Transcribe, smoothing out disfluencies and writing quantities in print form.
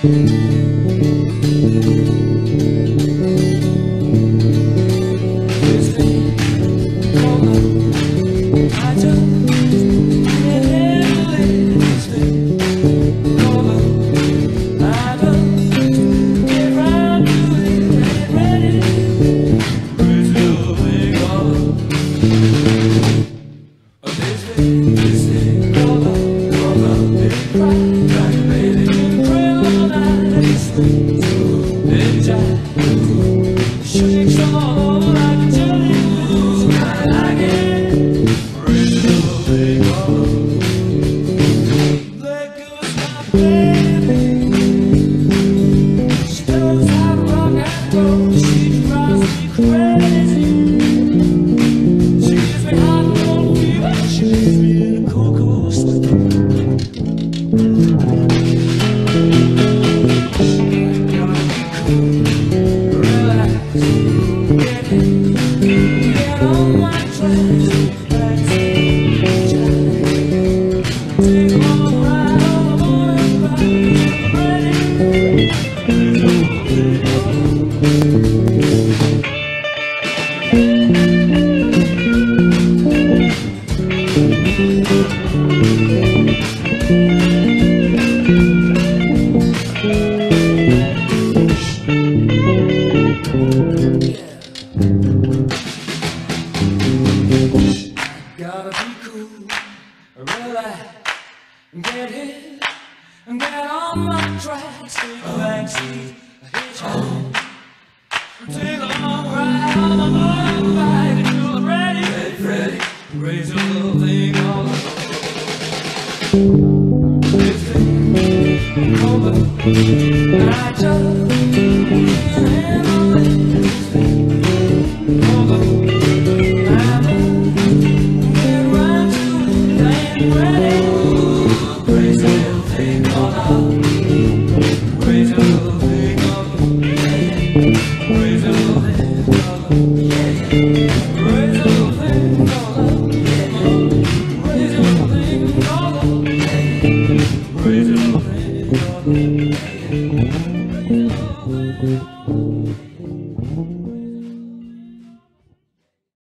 Gotta be cool, relax, get hit, and get on my tracks. Take a backseat, hitchhike, take a long ride on the motorbike until I'm ready, ready, raise your little thing all over. This thing over, and I just can't handle it. This thing over.